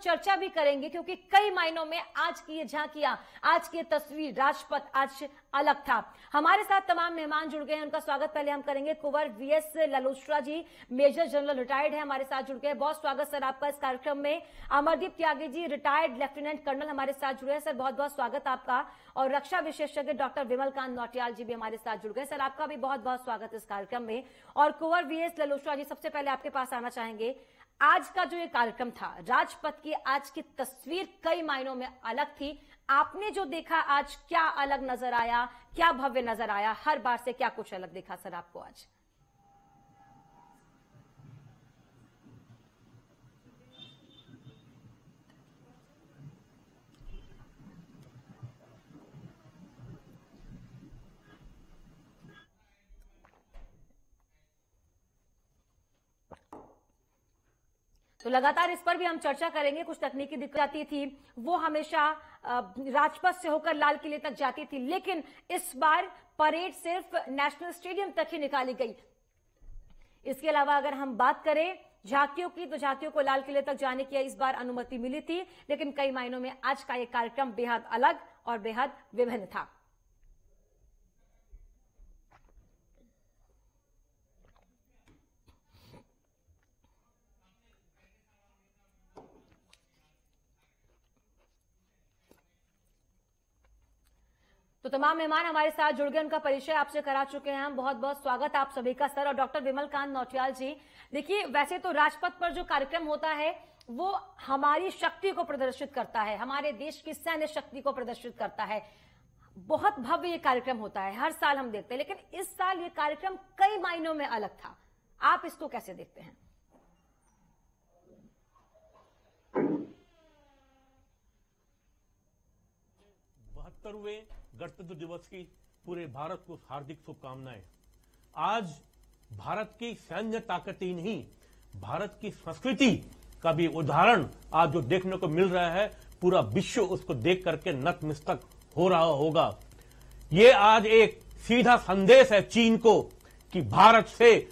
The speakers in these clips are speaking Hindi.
चर्चा भी करेंगे, क्योंकि कई मायनों में आज की ये झांकियां, आज की तस्वीर, राजपथ आज अलग था। हमारे साथ तमाम मेहमान जुड़ गए हैं, उनका स्वागत पहले हम करेंगे। Kunwar VS Lalotra ji, major general retired है, हमारे साथ जुड़ गए। बहुत स्वागत सर आपका इस कार्यक्रम में। Amardeep Tyagi ji, retired lieutenant colonel, हमारे साथ जुड़े हैं। सर बहुत बहुत स्वागत आपका। और रक्षा विशेषज्ञ डॉक्टर विमलकांत नौटियाल जी भी हमारे साथ जुड़ गए। सर आपका भी बहुत बहुत स्वागत इस कार्यक्रम में। और कुंवर वीएस ललोत्रा जी, सबसे पहले आपके पास आना चाहेंगे। आज का जो ये कार्यक्रम था, राजपथ की आज की तस्वीर कई मायनों में अलग थी। आपने जो देखा आज, क्या अलग नजर आया, क्या भव्य नजर आया? हर बार से क्या कुछ अलग देखा सर आपको आज? तो लगातार इस पर भी हम चर्चा करेंगे। कुछ तकनीकी दिक्कत आती थी, वो हमेशा राजपथ से होकर लाल किले तक जाती थी, लेकिन इस बार परेड सिर्फ नेशनल स्टेडियम तक ही निकाली गई। इसके अलावा अगर हम बात करें झांकियों की, तो झांकियों को लाल किले तक जाने की इस बार अनुमति मिली थी, लेकिन कई मायनों में आज का यह कार्यक्रम बेहद अलग और बेहद विभिन्न था। तो तमाम मेहमान हमारे साथ जुड़ गए, उनका परिचय आपसे करा चुके हैं हम। बहुत बहुत स्वागत आप सभी का सर। और डॉक्टर विमलकांत नौटियाल जी, देखिए वैसे तो राजपथ पर जो कार्यक्रम होता है वो हमारी शक्ति को प्रदर्शित करता है, हमारे देश की सैन्य शक्ति को प्रदर्शित करता है। बहुत भव्य ये कार्यक्रम होता है, हर साल हम देखते हैं, लेकिन इस साल ये कार्यक्रम कई मायनों में अलग था। आप इसको कैसे देखते हैं? गणतंत्र दिवस की पूरे भारत को हार्दिक शुभकामनाएं। आज भारत की सैन्य ताकत ही नहीं, भारत की संस्कृति का भी उदाहरण आज जो देखने को मिल रहा है, पूरा विश्व उसको देख करके नतमस्तक हो रहा होगा। ये आज एक सीधा संदेश है चीन को कि भारत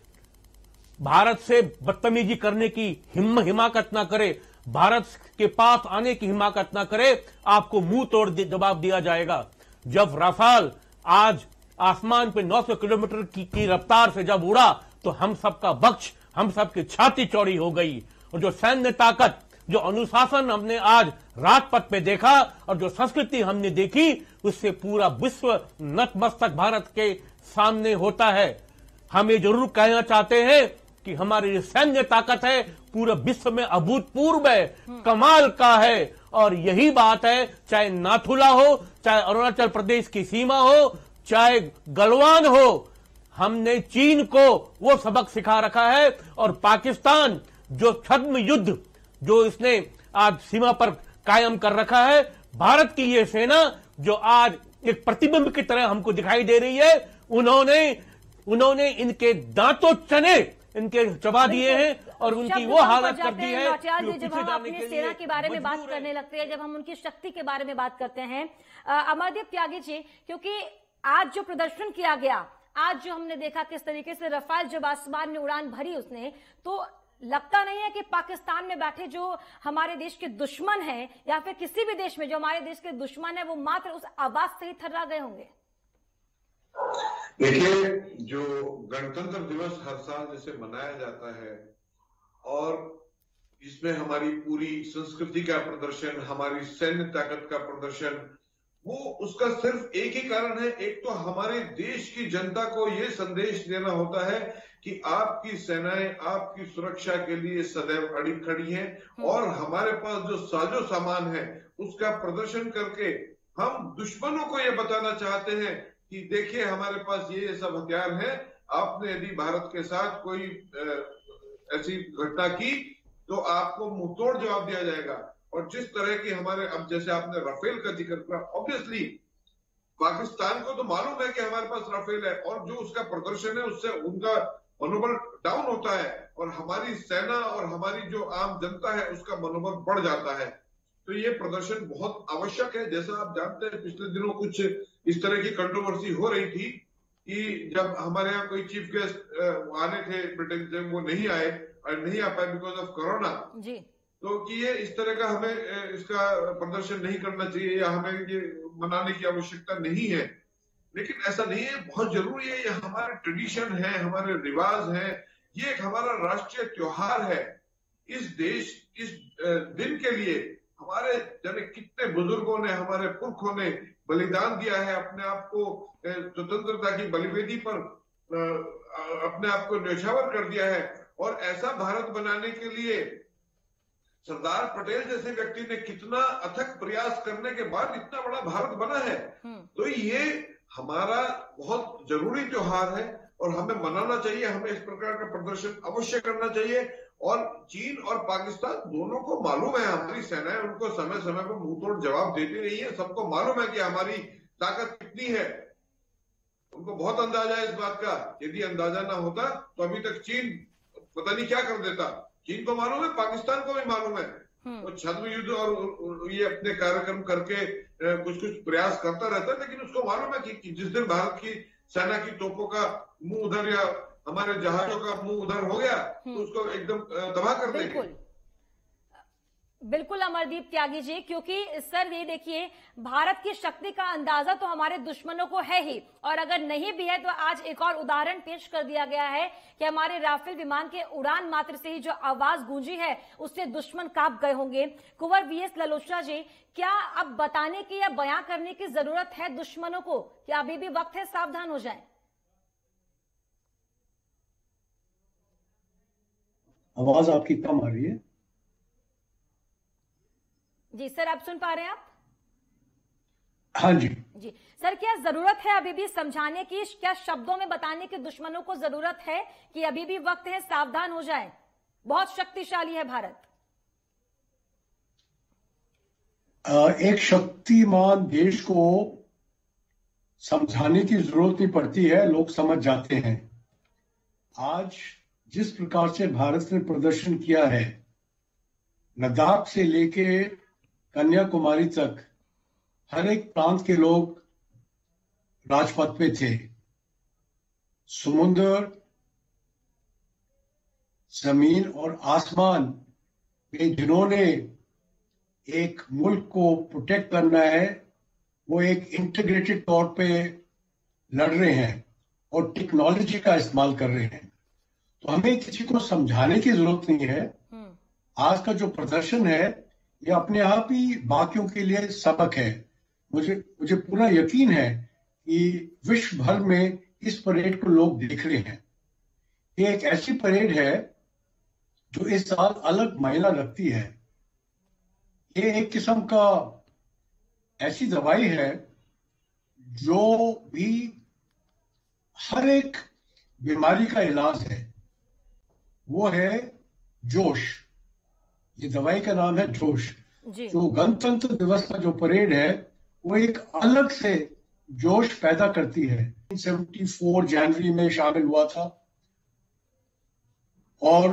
से बदतमीजी करने की हिमाकत ना करे, भारत के पास आने की हिमाकत ना करे, आपको मुंह तोड़ जवाब दिया जाएगा। जब राफेल आज आसमान पे 900 किलोमीटर की रफ्तार से जब उड़ा, तो हम सबका बख्श, हम सबकी छाती चौड़ी हो गई। और जो सैन्य ताकत, जो अनुशासन हमने आज राजपथ पे देखा और जो संस्कृति हमने देखी, उससे पूरा विश्व नतमस्तक भारत के सामने होता है। हम ये जरूर कहना चाहते हैं कि हमारी जो सैन्य ताकत है पूरे विश्व में अभूतपूर्व है, कमाल का है। और यही बात है, चाहे नाथुला हो, चाहे अरुणाचल प्रदेश की सीमा हो, चाहे गलवान हो, हमने चीन को वो सबक सिखा रखा है। और पाकिस्तान जो छद्म युद्ध जो इसने आज सीमा पर कायम कर रखा है, भारत की ये सेना जो आज एक प्रतिबिंब की तरह हमको दिखाई दे रही है, उन्होंने इनके दांतों चने इनके चबा दिए हैं और उनकी वो हालत कर दी है। जब हम अपनी सेना के बारे में बात करने लगते हैं, जब हम उनकी शक्ति के बारे में बात करते हैं, अमरदीप त्यागी जी, क्योंकि आज जो प्रदर्शन किया गया, आज जो हमने देखा किस तरीके से राफेल जब आसमान में उड़ान भरी उसने, तो लगता नहीं है कि पाकिस्तान में बैठे जो हमारे देश के दुश्मन हैं या फिर किसी भी देश में जो हमारे देश के दुश्मन है, वो मात्र उस आवाज से ही थर्रा गए होंगे। देखिए, जो गणतंत्र दिवस हर साल जैसे मनाया जाता है और इसमें हमारी पूरी संस्कृति का प्रदर्शन, हमारी सैन्य ताकत का प्रदर्शन, वो उसका सिर्फ एक ही कारण है। एक तो हमारे देश की जनता को ये संदेश देना होता है कि आपकी सेनाएं आपकी सुरक्षा के लिए सदैव अड़ी खड़ी हैं और हमारे पास जो साजो सामान है उसका प्रदर्शन करके हम दुश्मनों को ये बताना चाहते हैं कि देखिए हमारे पास ये सब हथियार हैं। आपने यदि भारत के साथ कोई ऐसी घटना की तो आपको मुंहतोड़ जवाब दिया जाएगा। और जिस तरह की हमारे, अब जैसे आपने राफेल का जिक्र किया, ऑब्वियसली पाकिस्तान को तो मालूम है कि हमारे पास राफेल है और जो उसका प्रदर्शन है उससे उनका मनोबल डाउन होता है और हमारी सेना और हमारी जो आम जनता है उसका मनोबल बढ़ जाता है। तो ये प्रदर्शन बहुत आवश्यक है। जैसा आप जानते हैं, पिछले दिनों कुछ इस तरह की कंट्रोवर्सी हो रही थी कि जब हमारे यहाँ कोई चीफ गेस्ट आने थे ब्रिटेन से, वो नहीं आए और नहीं आ पाए बिकॉज ऑफ कोरोना। तो कि ये इस तरह का हमें इसका प्रदर्शन नहीं करना चाहिए या हमें ये मनाने की आवश्यकता नहीं है, लेकिन ऐसा नहीं है, बहुत जरूरी है। ये हमारे ट्रेडिशन है, हमारे रिवाज है, ये एक हमारा राष्ट्रीय त्योहार है। इस देश, इस दिन के लिए हमारे जाने कितने बुजुर्गों ने, हमारे पुरखों ने बलिदान दिया है, अपने आप को स्वतंत्रता की बलिवेदी पर अपने आप को न्यौछावर कर दिया है। और ऐसा भारत बनाने के लिए सरदार पटेल जैसे व्यक्ति ने कितना अथक प्रयास करने के बाद इतना बड़ा भारत बना है। तो ये हमारा बहुत जरूरी त्योहार है और हमें मनाना चाहिए, हमें इस प्रकार का प्रदर्शन अवश्य करना चाहिए। और चीन और पाकिस्तान दोनों को मालूम है, हमारी सेनाएं उनको समय समय पर मुंहतोड़ जवाब देती रही है। सबको मालूम है कि हमारी ताकत कितनी है, उनको बहुत अंदाजा है इस बात का। यदि अंदाजा ना होता तो अभी तक चीन पता नहीं क्या कर देता। चीन को मालूम है, पाकिस्तान को भी मालूम है। वो छद्म युद्ध और ये अपने कार्यक्रम करके कुछ कुछ प्रयास करता रहता है, लेकिन उसको मालूम है कि जिस दिन भारत की सेना की तोपों का मुंह उधर या हमारे जहाजों का मुंह उधर हो गया तो उसको एकदम तबाह कर देंगे। बिल्कुल अमरदीप त्यागी जी, क्योंकि सर ये देखिए, भारत की शक्ति का अंदाजा तो हमारे दुश्मनों को है ही, और अगर नहीं भी है तो आज एक और उदाहरण पेश कर दिया गया है कि हमारे राफेल विमान के उड़ान मात्र से ही जो आवाज गूंजी है उससे दुश्मन कांप गए होंगे। कुंवर वीएस ललोत्रा जी, क्या अब बताने की या बयां करने की जरूरत है दुश्मनों को कि अभी भी वक्त है, सावधान हो जाए? आवाज आपकी कम आ रही है। जी सर, आप सुन पा रहे हैं? आप? हाँ जी जी सर, क्या जरूरत है अभी भी समझाने की, क्या शब्दों में बताने की दुश्मनों को जरूरत है कि अभी भी वक्त है, सावधान हो जाए, बहुत शक्तिशाली है भारत? एक शक्तिमान देश को समझाने की जरूरत नहीं पड़ती है, लोग समझ जाते हैं। आज जिस प्रकार से भारत ने प्रदर्शन किया है, लद्दाख से लेके कन्याकुमारी तक हर एक प्रांत के लोग राजपथ पे थे। समुद्र, जमीन और आसमान में जिन्होंने एक मुल्क को प्रोटेक्ट करना है, वो एक इंटीग्रेटेड तौर पे लड़ रहे हैं और टेक्नोलॉजी का इस्तेमाल कर रहे हैं। तो हमें किसी को समझाने की जरूरत नहीं है। आज का जो प्रदर्शन है ये अपने आप ही बाकियों के लिए सबक है। मुझे पूरा यकीन है कि विश्व भर में इस परेड को लोग देख रहे हैं। ये एक ऐसी परेड है जो इस साल अलग मायना रखती है। ये एक किस्म का ऐसी दवाई है जो भी हर एक बीमारी का इलाज है, वो है जोश। ये दवाई का नाम है जोश। जो गणतंत्र दिवस का जो परेड है वो एक अलग से जोश पैदा करती है। 1974 जनवरी में शामिल हुआ था और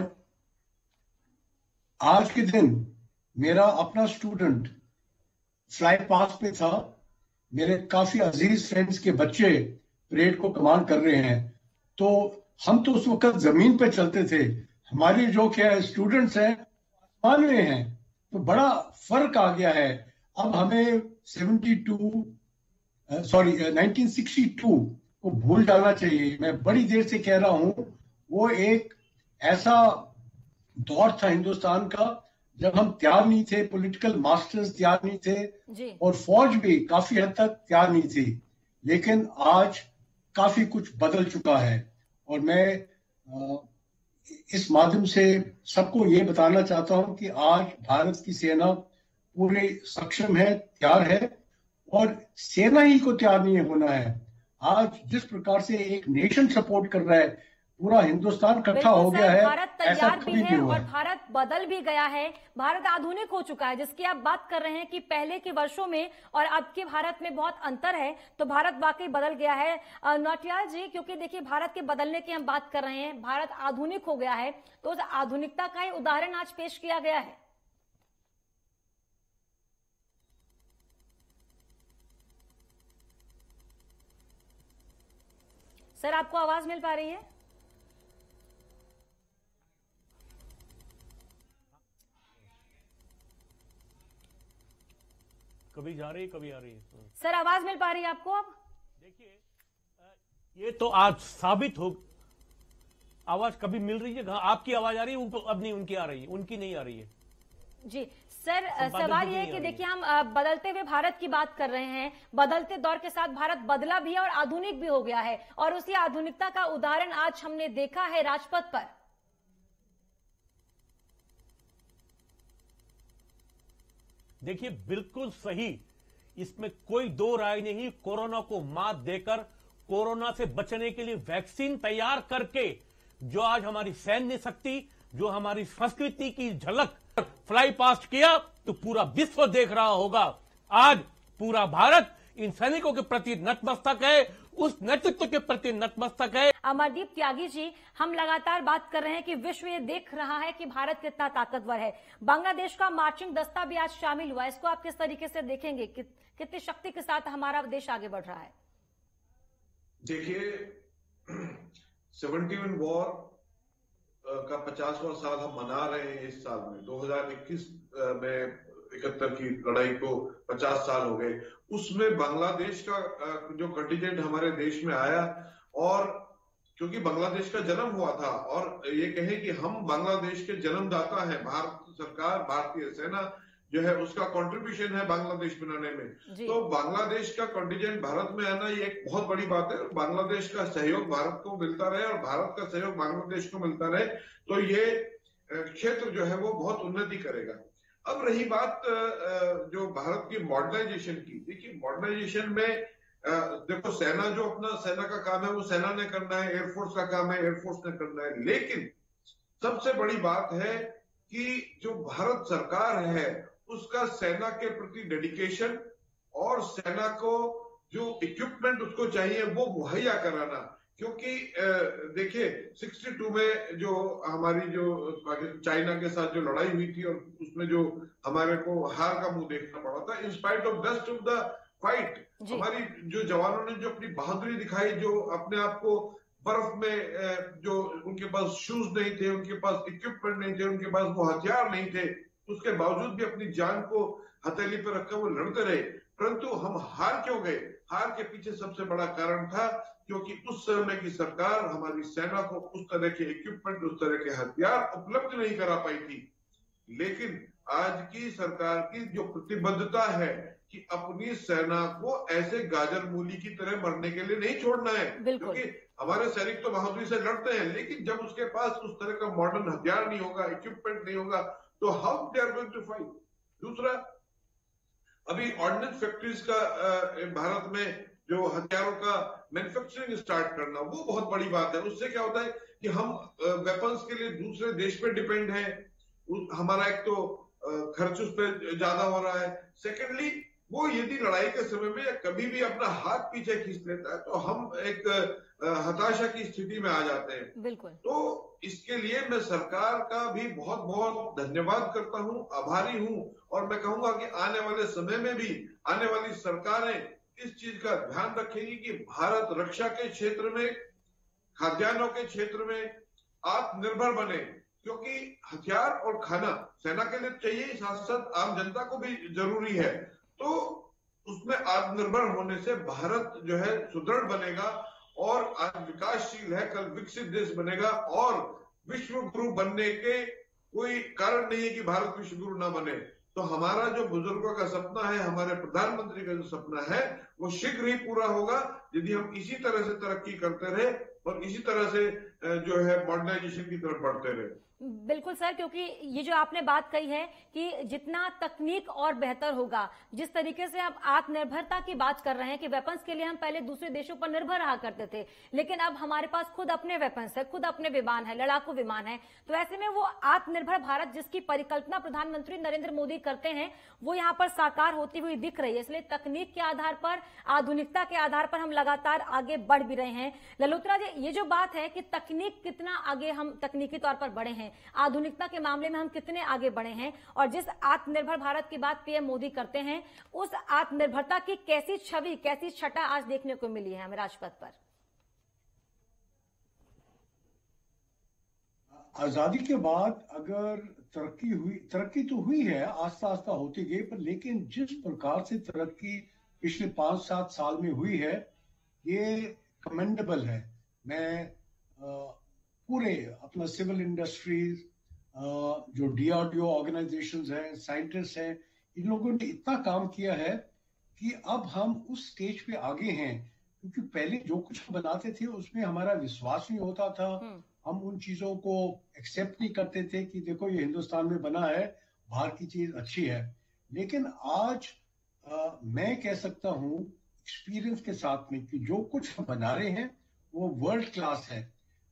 आज के दिन मेरा अपना स्टूडेंट फ्लाई पास पे था। मेरे काफी अजीज फ्रेंड्स के बच्चे परेड को कमांड कर रहे हैं। तो हम तो उस वक्त जमीन पे चलते थे, हमारी जो क्या स्टूडेंट्स हैं आसमान में हैं। तो बड़ा फर्क आ गया है। अब हमें 1962 को भूल जाना चाहिए। मैं बड़ी देर से कह रहा हूं, वो एक ऐसा दौर था हिंदुस्तान का जब हम तैयार नहीं थे, पॉलिटिकल मास्टर्स तैयार नहीं थे और फौज भी काफी हद तक तैयार नहीं थी। लेकिन आज काफी कुछ बदल चुका है और मैं इस माध्यम से सबको ये बताना चाहता हूं कि आज भारत की सेना पूरे सक्षम है, तैयार है और सेना ही को तैयार नहीं होना है। आज जिस प्रकार से एक नेशन सपोर्ट कर रहा है, पूरा हिंदुस्तान इकट्ठा हो गया है। भारत तैयार भी है और भारत बदल भी गया है। भारत आधुनिक हो चुका है, जिसकी आप बात कर रहे हैं कि पहले के वर्षों में और अब के भारत में बहुत अंतर है। तो भारत वाकई बदल गया है नौटियाल जी, क्योंकि देखिए भारत के बदलने की हम बात कर रहे हैं, भारत आधुनिक हो गया है। तो उस आधुनिकता का ही उदाहरण आज पेश किया गया है। सर, आपको आवाज मिल पा रही है? कभी जा रही कभी आ रही है। सर आवाज मिल पा रही है आपको अब? देखिए, ये तो आज साबित हो, आवाज कभी मिल रही है, आपकी आवाज आ रही है, उनको अब नहीं, उनकी आ रही है, उनकी नहीं आ रही है जी। सर सवाल यह है कि देखिए हम बदलते हुए भारत की बात कर रहे हैं, बदलते दौर के साथ भारत बदला भी है और आधुनिक भी हो गया है, और उसी आधुनिकता का उदाहरण आज हमने देखा है राजपथ पर। देखिए, बिल्कुल सही, इसमें कोई दो राय नहीं। कोरोना को मात देकर, कोरोना से बचने के लिए वैक्सीन तैयार करके, जो आज हमारी सैन्य शक्ति, जो हमारी संस्कृति की झलक फ्लाई पास्ट किया, तो पूरा विश्व देख रहा होगा। आज पूरा भारत इन सैनिकों के प्रति नतमस्तक है, उस नेतृत्व के प्रति नतमस्तक है। अमरदीप त्यागी जी, हम लगातार बात कर रहे हैं कि विश्व ये देख रहा है कि भारत कितना ताकतवर है। बांग्लादेश का मार्चिंग दस्ता भी आज शामिल हुआ, इसको आप किस तरीके से देखेंगे? कितनी शक्ति के साथ हमारा देश आगे बढ़ रहा है? देखिए, 71 वॉर का 50वां साल हम मना रहे हैं इस साल में। 2021 में 71 की लड़ाई को 50 साल हो गए। उसमें बांग्लादेश का जो कंटिजेंट हमारे देश में आया, और क्योंकि बांग्लादेश का जन्म हुआ था, और ये कहें कि हम बांग्लादेश के जन्मदाता हैं, भारत सरकार, भारतीय सेना जो है उसका कंट्रीब्यूशन है बांग्लादेश बनाने में। तो बांग्लादेश का कंटिजेंट भारत में आना ये एक बहुत बड़ी बात है। बांग्लादेश का सहयोग भारत को मिलता रहे और भारत का सहयोग बांग्लादेश को मिलता रहे, तो ये क्षेत्र जो है वो बहुत उन्नति करेगा। अब रही बात जो भारत की मॉडर्नाइजेशन की, देखिए मॉडर्नाइजेशन में देखो, सेना जो अपना सेना का काम है वो सेना ने करना है, एयरफोर्स का काम है एयरफोर्स ने करना है, लेकिन सबसे बड़ी बात है कि जो भारत सरकार है उसका सेना के प्रति डेडिकेशन और सेना को जो इक्विपमेंट उसको चाहिए वो मुहैया कराना। क्योंकि देखिए 62 में जो हमारी जो चाइना के साथ जो लड़ाई हुई थी और उसमें जो हमारे को हार का मुंह देखना पड़ा था, in spite of best of the fight, हमारी जो जवानों ने जो अपनी बहादुरी दिखाई, जो अपने आप को बर्फ में, जो उनके पास शूज नहीं थे, उनके पास इक्विपमेंट नहीं थे, उनके पास वो हथियार नहीं थे, उसके बावजूद भी अपनी जान को हथेली पर रखकर वो लड़ते रहे। परंतु हम हार क्यों गए? हार के पीछे सबसे बड़ा कारण था क्योंकि उस समय की सरकार हमारी सेना को उस तरह के इक्विपमेंट, उस तरह के हथियार उपलब्ध नहीं करा पाई थी। लेकिन आज की सरकार की जो प्रतिबद्धता है कि अपनी सेना को ऐसे गाजर मूली की तरह मरने के लिए नहीं छोड़ना है, क्योंकि हमारे सैनिक तो बहादुरी से लड़ते हैं, लेकिन जब उसके पास उस तरह का मॉडर्न हथियार नहीं होगा, इक्विपमेंट नहीं होगा, तो how they are going to fight. दूसरा, अभी ऑर्डिनेंस फैक्ट्रीज का भारत में जो हथियारों का मैन्युफैक्चरिंग स्टार्ट करना, वो बहुत बड़ी बात है। उससे क्या होता है कि हम वेपन्स के लिए दूसरे देश पे डिपेंड है, हमारा एक तो खर्च उस पर ज्यादा हो रहा है, सेकेंडली वो यदि लड़ाई के समय में या कभी भी अपना हाथ पीछे खींच लेता है तो हम एक हताशा की स्थिति में आ जाते हैं। बिल्कुल। तो इसके लिए मैं सरकार का भी बहुत बहुत धन्यवाद करता हूं, आभारी हूं, और मैं कहूंगा कि आने वाले समय में भी आने वाली सरकारें इस चीज का ध्यान रखेंगी कि भारत रक्षा के क्षेत्र में, खाद्यान्नों के क्षेत्र में आत्मनिर्भर बने, क्योंकि हथियार और खाना सेना के लिए चाहिए, साथ साथ आम जनता को भी जरूरी है। तो उसमें आत्मनिर्भर होने से भारत जो है सुदृढ़ बनेगा और आज विकासशील है, कल विकसित देश बनेगा, और विश्व गुरु बनने के कोई कारण नहीं है कि भारत विश्व गुरु ना बने। तो हमारा जो बुजुर्गों का सपना है, हमारे प्रधानमंत्री का जो सपना है, वो शीघ्र ही पूरा होगा यदि हम इसी तरह से तरक्की करते रहे और इसी तरह से जो है मॉडर्नाइजेशन की तरफ बढ़ते रहे। बिल्कुल सर, क्योंकि ये जो आपने बात कही है कि जितना तकनीक और बेहतर होगा, जिस तरीके से आप आत्मनिर्भरता की बात कर रहे हैं कि वेपन्स के लिए हम पहले दूसरे देशों पर निर्भर रहा करते थे, लेकिन अब हमारे पास खुद अपने वेपन्स है, खुद अपने विमान है, लड़ाकू विमान है, तो ऐसे में वो आत्मनिर्भर भारत जिसकी परिकल्पना प्रधानमंत्री नरेंद्र मोदी करते हैं वो यहाँ पर साकार होती हुई दिख रही है। इसलिए तकनीक के आधार पर, आधुनिकता के आधार पर हम लगातार आगे बढ़ भी रहे हैं। ललोत्रा जी, ये जो बात है कि तकनीक कितना आगे हम तकनीकी तौर पर बढ़े हैं, आधुनिकता के मामले में हम कितने आगे बढ़े हैं, और जिस आत्मनिर्भर भारत की बात पीएम मोदी करते हैं, उस आत्मनिर्भरता की कैसी छवि, कैसी छटा आज देखने को मिली है हमें राजपथ पर? आजादी के बाद अगर तरक्की तो हुई है, आस्ता आस्ता होती गई, पर लेकिन जिस प्रकार से तरक्की पिछले 5-7 साल में हुई है, ये कमेंडेबल है। मैं पूरे अपना सिविल इंडस्ट्रीज, जो DRDO ऑर्गेनाइजेशंस हैं, साइंटिस्ट हैं, इन लोगों ने इतना काम किया है कि अब हम उस स्टेज पे आगे हैं। क्योंकि पहले जो कुछ हम बनाते थे उसमें हमारा विश्वास नहीं होता था, हम उन चीजों को एक्सेप्ट नहीं करते थे कि देखो ये हिंदुस्तान में बना है, बाहर की चीज अच्छी है। लेकिन आज मैं कह सकता हूँ एक्सपीरियंस के साथ में कि जो कुछ हम बना रहे हैं वो वर्ल्ड क्लास है।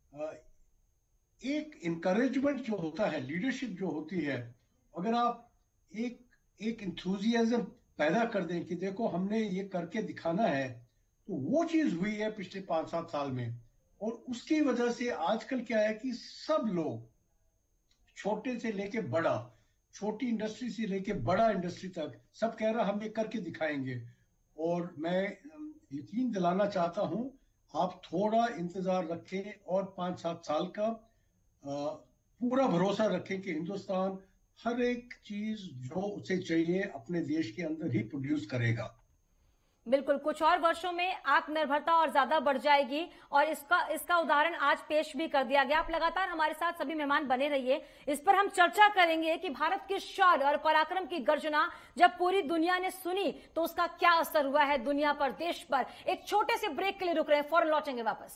एक इनकरेजमेंट जो होता है, लीडरशिप जो होती है, अगर आप एक इंथुजियाज्म पैदा कर दें कि देखो हमने ये करके दिखाना है, तो वो चीज हुई है पिछले 5-7 साल में। और उसकी वजह से आजकल क्या है कि सब लोग, छोटे से लेके बड़ा, छोटी इंडस्ट्री से लेके बड़ा इंडस्ट्री तक, सब कह रहा हम ये करके दिखाएंगे। और मैं यकीन दिलाना चाहता हूं, आप थोड़ा इंतजार रखें और 5-7 साल का पूरा भरोसा रखें कि हिंदुस्तान हर एक चीज जो उसे चाहिए अपने देश के अंदर ही प्रोड्यूस करेगा। बिल्कुल, कुछ और वर्षों में आत्मनिर्भरता और ज्यादा बढ़ जाएगी और इसका उदाहरण आज पेश भी कर दिया गया। आप लगातार हमारे साथ सभी मेहमान बने रहिए, इस पर हम चर्चा करेंगे कि भारत के शौर्य और पराक्रम की गर्जना जब पूरी दुनिया ने सुनी तो उसका क्या असर हुआ है दुनिया पर, देश पर। एक छोटे से ब्रेक के लिए रुक रहे हैं, फौरन लौटेंगे वापस।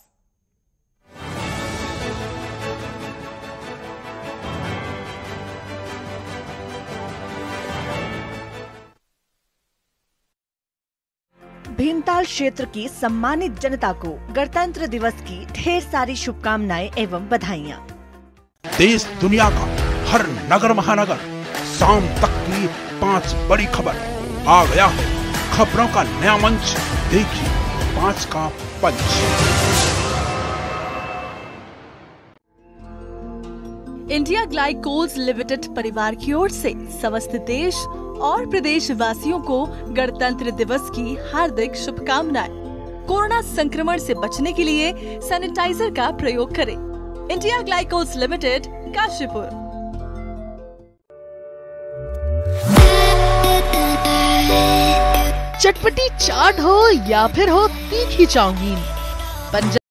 भीमताल क्षेत्र की सम्मानित जनता को गणतंत्र दिवस की ढेर सारी शुभकामनाएं एवं बधाइयाँ। देश दुनिया का हर नगर महानगर, शाम तक की 5 बड़ी खबर आ गया है। खबरों का नया मंच, देखिए 5 का पंच। इंडिया ग्लाइकोल्स लिमिटेड परिवार की ओर से समस्त देश और प्रदेश वासियों को गणतंत्र दिवस की हार्दिक शुभकामनाएं। कोरोना संक्रमण से बचने के लिए सैनिटाइजर का प्रयोग करें। India glycols limited, Kashipur. चटपटी चाट हो या फिर हो तीखी चाउमीन, पंजाब